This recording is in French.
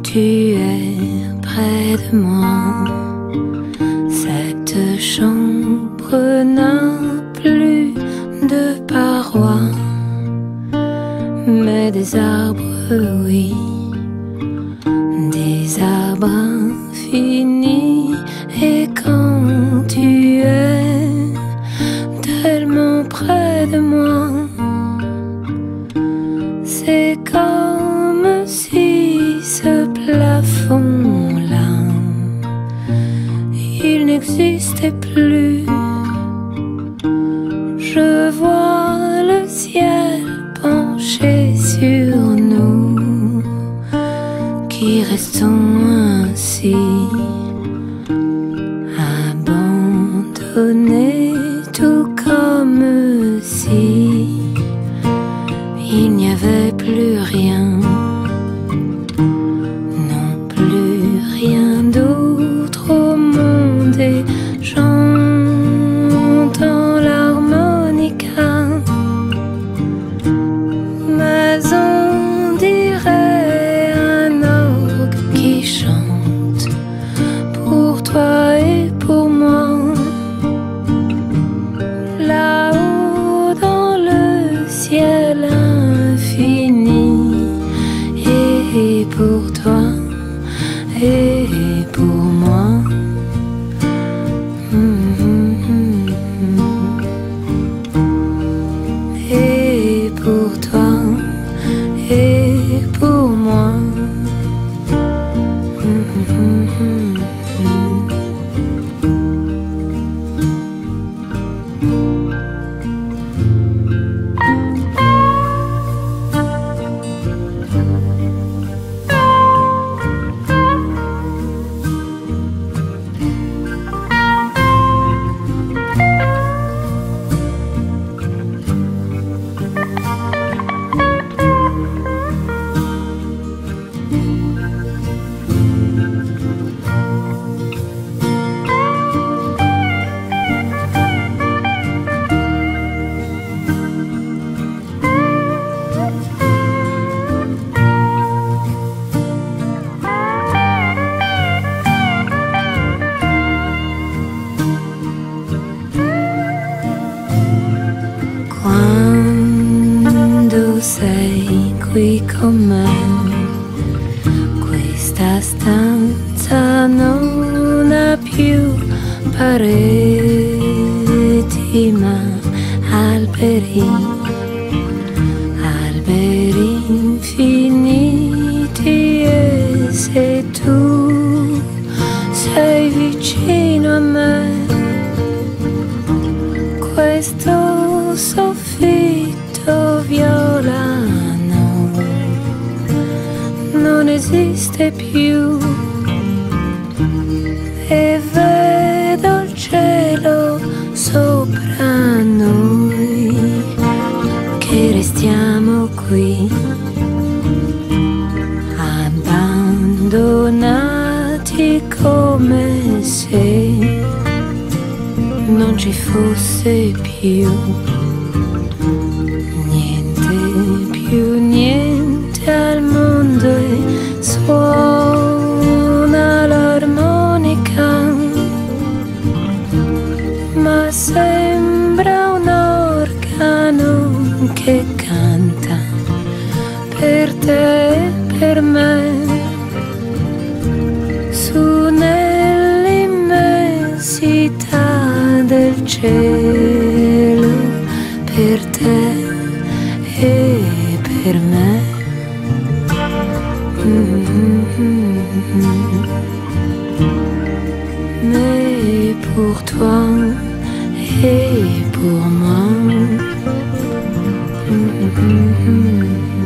tu es près de moi. Cette chambre n'a plus de parois, mais des arbres, oui, des arbres infinis. Et quand tu es tellement près de moi, c'est comme si ce plafond-là, il n'existait plus. Je vois le ciel penché sur nous, qui restons ainsi, abandonnés, tout comme si il n'y avait plus rien, non plus rien d'autre au monde. Et j'entends l'harmonica, mais on dirait un orgue qui chante pour toi et pour moi. Là-haut dans le ciel infini, et pour toi et pour moi. Et pour toi et pour moi. Quando sei qui con me, questa stanza non ha più pareti ma alberi, alberi infiniti. E se tu sei vicino a me, questo soffitto violano non esiste più, e vedo il cielo sopra noi, che restiamo qui abbandonati, come se non ci fosse più niente al mondo. E suona l'armonica, ma sembra un organo che canta per te e per me, su nell'immensità del cielo, per te e per me. Mais pour toi et pour moi.